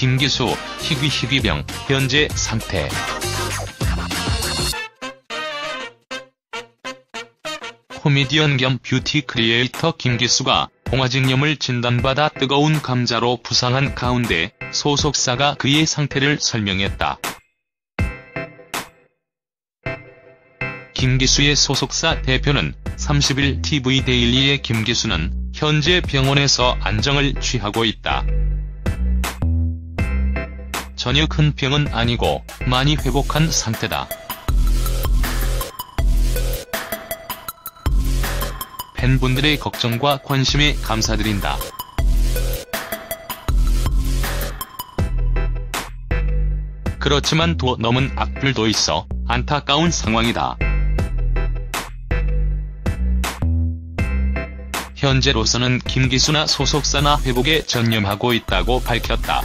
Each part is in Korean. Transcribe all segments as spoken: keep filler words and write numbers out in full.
김기수, 희귀희귀병, 현재 상태. 코미디언 겸 뷰티 크리에이터 김기수가 봉화증염을 진단받아 뜨거운 감자로 부상한 가운데 소속사가 그의 상태를 설명했다. 김기수의 소속사 대표는 삼십일 티비데일리의 김기수는 현재 병원에서 안정을 취하고 있다. 전혀 큰 병은 아니고 많이 회복한 상태다. 팬분들의 걱정과 관심에 감사드린다. 그렇지만 도 넘은 악플도 있어 안타까운 상황이다. 현재로서는 김기수나 소속사나 회복에 전념하고 있다고 밝혔다.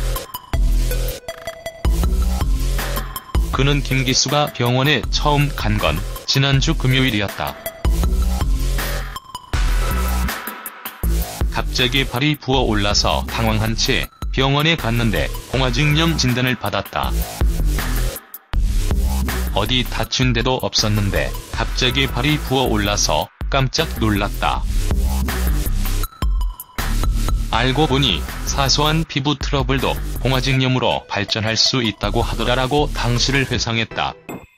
그는 김기수가 병원에 처음 간 건 지난주 금요일이었다. 갑자기 발이 부어올라서 당황한 채 병원에 갔는데 봉화증염 진단을 받았다. 어디 다친 데도 없었는데 갑자기 발이 부어올라서 깜짝 놀랐다. 알고 보니 사소한 피부 트러블도 봉화증염으로 발전할 수 있다고 하더라라고 당시를 회상했다.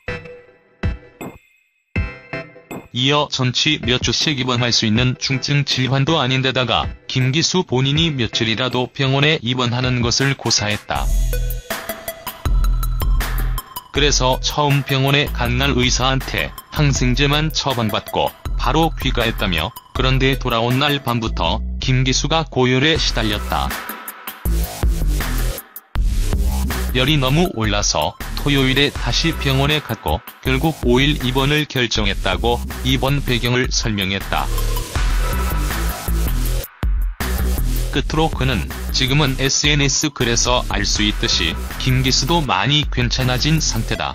이어 전치 몇 주씩 입원할 수 있는 중증 질환도 아닌데다가 김기수 본인이 며칠이라도 병원에 입원하는 것을 고사했다. 그래서 처음 병원에 간 날 의사한테 항생제만 처방받고 바로 귀가했다며, 그런데 돌아온 날 밤부터 김기수가 고열에 시달렸다. 열이 너무 올라서 토요일에 다시 병원에 갔고 결국 오 일 입원을 결정했다고 입원 배경을 설명했다. 끝으로 그는 지금은 에스엔에스 글에서 알 수 있듯이 김기수도 많이 괜찮아진 상태다.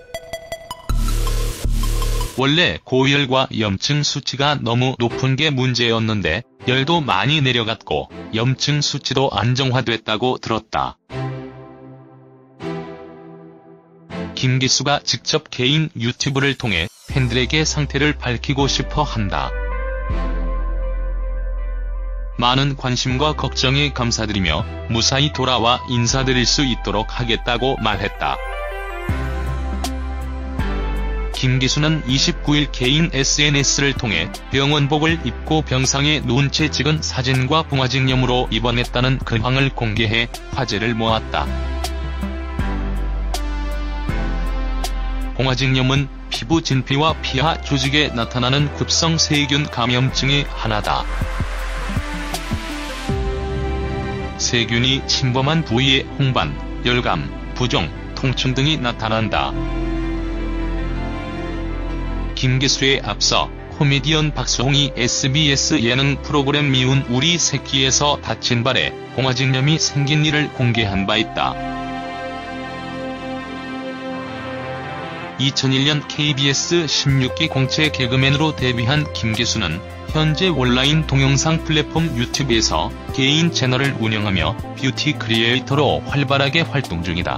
원래 고열과 염증 수치가 너무 높은 게 문제였는데 열도 많이 내려갔고 염증 수치도 안정화됐다고 들었다. 김기수가 직접 개인 유튜브를 통해 팬들에게 상태를 밝히고 싶어 한다. 많은 관심과 걱정에 감사드리며 무사히 돌아와 인사드릴 수 있도록 하겠다고 말했다. 김기수는 이십구 일 개인 에스엔에스를 통해 병원복을 입고 병상에 누운 채 찍은 사진과 봉화증염으로 입원했다는 근황을 공개해 화제를 모았다. 봉화증염은 피부 진피와 피하 조직에 나타나는 급성 세균 감염증의 하나다. 세균이 침범한 부위에 홍반, 열감, 부종, 통증 등이 나타난다. 김기수에 앞서 코미디언 박수홍이 에스비에스 예능 프로그램 미운 우리 새끼에서 다친 발에 봉화증염이 생긴 일을 공개한 바 있다. 이천일 년 케이비에스 십육 기 공채 개그맨으로 데뷔한 김기수는 현재 온라인 동영상 플랫폼 유튜브에서 개인 채널을 운영하며 뷰티 크리에이터로 활발하게 활동 중이다.